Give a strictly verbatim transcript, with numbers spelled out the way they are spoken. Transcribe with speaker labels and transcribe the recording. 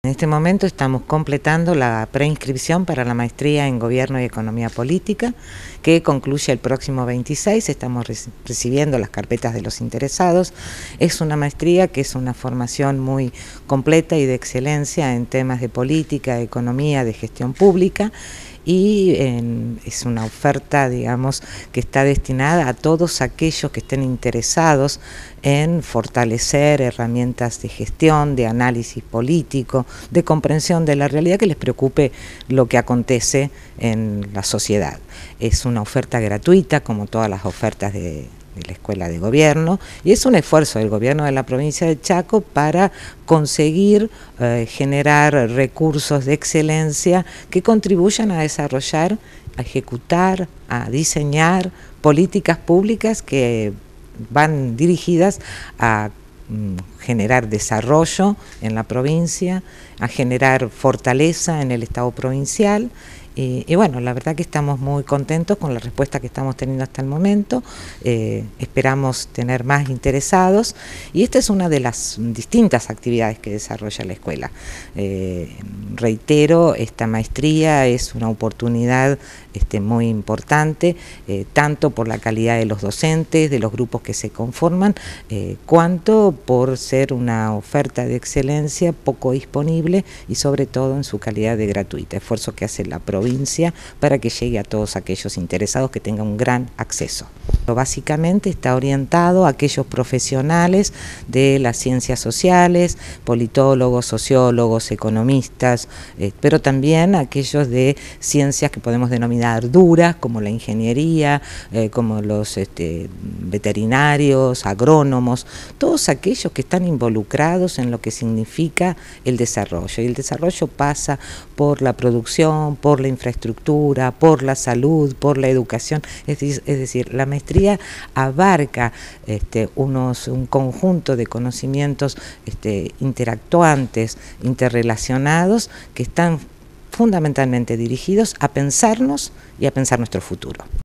Speaker 1: En este momento estamos completando la preinscripción para la maestría en Gobierno y Economía Política, que concluye el próximo veintiséis. Estamos recibiendo las carpetas de los interesados. Es una maestría que es una formación muy completa y de excelencia en temas de política, de economía, de gestión pública, y en, es una oferta, digamos, que está destinada a todos aquellos que estén interesados en fortalecer herramientas de gestión, de análisis político, de comprensión de la realidad, que les preocupe lo que acontece en la sociedad. Es una oferta gratuita, como todas las ofertas de de la Escuela de Gobierno, y es un esfuerzo del Gobierno de la provincia de Chaco para conseguir eh, generar recursos de excelencia que contribuyan a desarrollar, a ejecutar, a diseñar políticas públicas que van dirigidas a generar desarrollo en la provincia, a generar fortaleza en el Estado provincial. Y, y bueno, la verdad que estamos muy contentos con la respuesta que estamos teniendo hasta el momento. Eh, esperamos tener más interesados, y esta es una de las distintas actividades que desarrolla la escuela. Eh, reitero, esta maestría es una oportunidad este, muy importante, eh, tanto por la calidad de los docentes, de los grupos que se conforman, eh, cuanto por ser una oferta de excelencia poco disponible y sobre todo en su calidad de gratuita, esfuerzo que hace la provincia para que llegue a todos aquellos interesados, que tengan un gran acceso. Básicamente está orientado a aquellos profesionales de las ciencias sociales, politólogos, sociólogos, economistas, eh, pero también aquellos de ciencias que podemos denominar duras, como la ingeniería, eh, como los este, veterinarios, agrónomos, todos aquellos que están involucrados en lo que significa el desarrollo. Y el desarrollo pasa por la producción, por la infraestructura, por la salud, por la educación. Es, es decir, la maestría abarca este, unos, un conjunto de conocimientos este, interactuantes, interrelacionados, que están fundamentalmente dirigidos a pensarnos y a pensar nuestro futuro.